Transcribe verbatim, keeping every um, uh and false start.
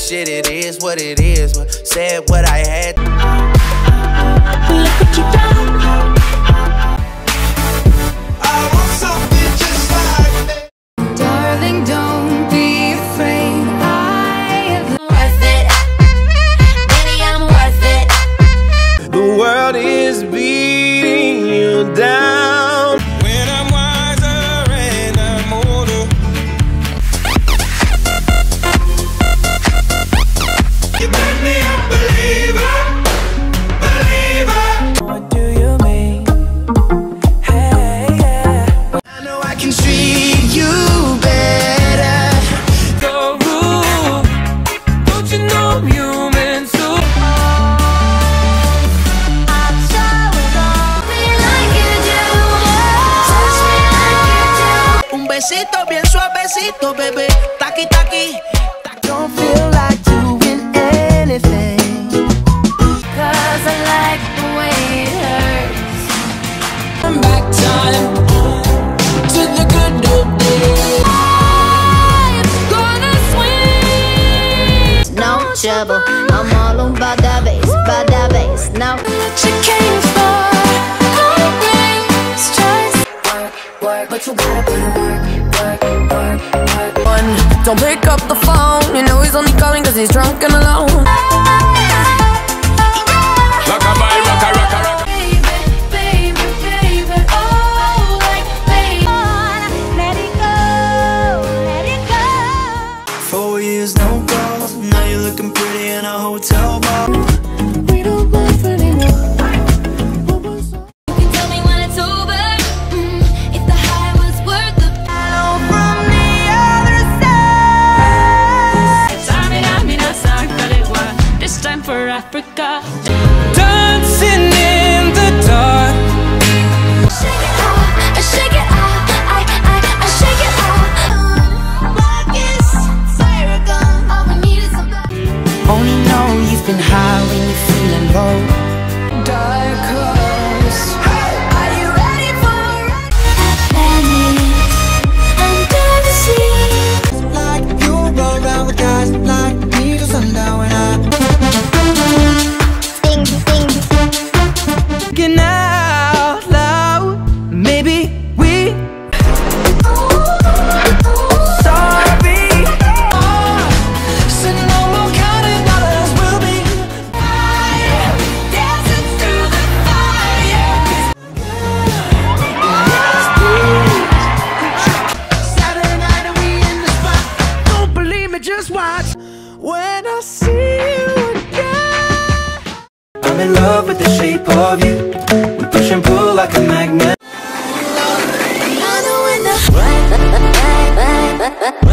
shit, it is what it is. Said what I had. Look what you done. I want something just like that. Darling, don't be afraid. I am worth it. Baby, I'm worth it. The world is beating you down. When I'm wiser and I'm older. You make me a believer, believer. What do you mean? Hey, yeah. I know I can treat you better. Go rule. Don't you know I'm human too? I'll show it all. Me like you do. Touch me like you do. Un besito bien suavecito, bebé. Taqui, taqui. Don't feel like doing anything. Cause I like the way it hurts. Turn back time to the good old days. I'm gonna swing. No trouble, I'm all about that bass, about that bass. No, She came for my brains. Just work, work, but you gotta put in work, work, work, work. One, don't pick up the phone. You know he's only calling cause he's drunk and alone. Rockabye, rocka, rocka, rocka. Baby, baby, baby, oh, like baby. Let it go, let it go. Four years, no calls. Now you're looking pretty in a hotel bar. We don't laugh anymore. You can tell me when it's over, mm, if the high was worth the battle from the other side. Samina, mina, sakalewa. This time for Africa. Dancing in the dark. Shake it off, I shake it off, I, I, I shake it off. Black is fire gun, all we need is some black. Only know you've been high when you're feeling low. Dark horse. Are you ready for a ride? Venice, under the sea. Like you roll around with guys like me till sundown when I sing, sing, Thinking out loud. Maybe we sorry. So no more counting dollars. We'll be dancing through the fire. Saturday night and we in the spot. Don't believe me, just watch when I see you again. I'm in love with the shape of you. We push and pull like a magnet. I know when the